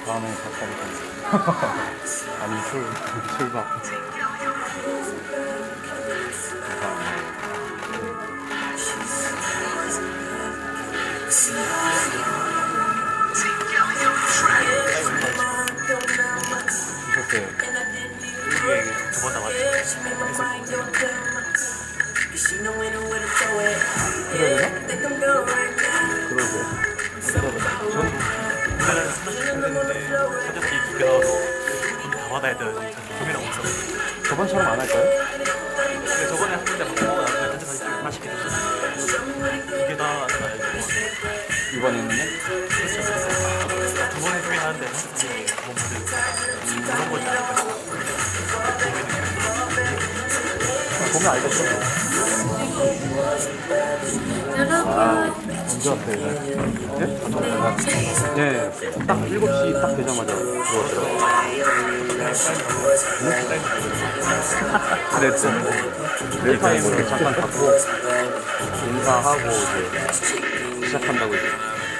다음에 밥하고 아니 술밥. 이렇게 두번 남았지. 그래야 되나? 그러게. 옛날에는 했는데 현재도 깊게 나와서 다 받아야 되는 고민은 없어. 저번처럼 안 할까요? 근데 저번에 한 군데 먹고 나서 현재 다시 하나씩 해줬어. 이게 다 알고 이번에는요? 두 번 해주긴 하는데 현재 몸들 그런 거지 않을까 싶어. 보면 알겠죠. 여러분. 언제 왔어요? 네? 네, 딱 7시 딱 되자마자 들어왔어요. 네, 랩타임을 잠깐 갖고 인사하고 이제 시작한다고 이제.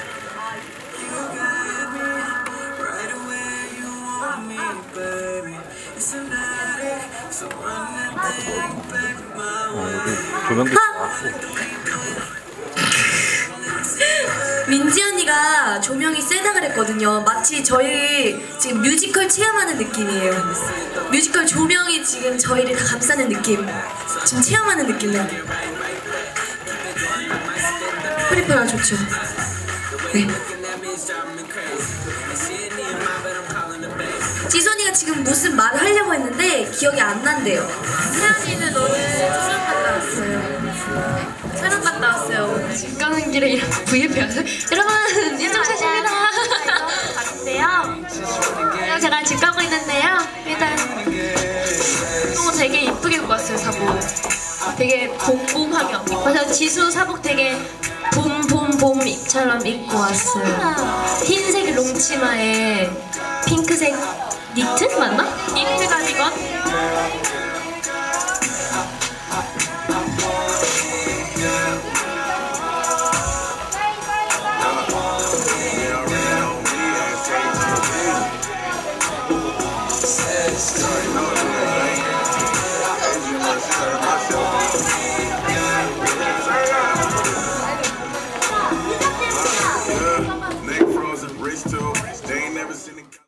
여기 조명도 나왔고. 민지 언니가 조명이 세다 그랬거든요. 마치 저희 지금 뮤지컬 체험하는 느낌이에요. 뮤지컬 조명이 지금 저희를 다 감싸는 느낌. 지금 체험하는 느낌이에요. 프리퍼라 좋죠. 네. 지선이가 지금 무슨 말을 하려고 했는데 기억이 안 난대요. 태연이는 오늘 촬영 갔다 왔어요. 촬영 갔다 왔어요. 집 가는 길에 이렇게 V앱 해야죠. 여러분 인정샷입니다. 봤는데요. 제가 집 가고 있는데요. 일단 되게 이쁘게 입고 왔어요. 사복. 되게 봄봄하게 입고 와서 지수 사복 되게 봄봄봄처럼 입고 왔어요. 흰색 롱치마에 핑크색 니트 맞나? 니트 가디건?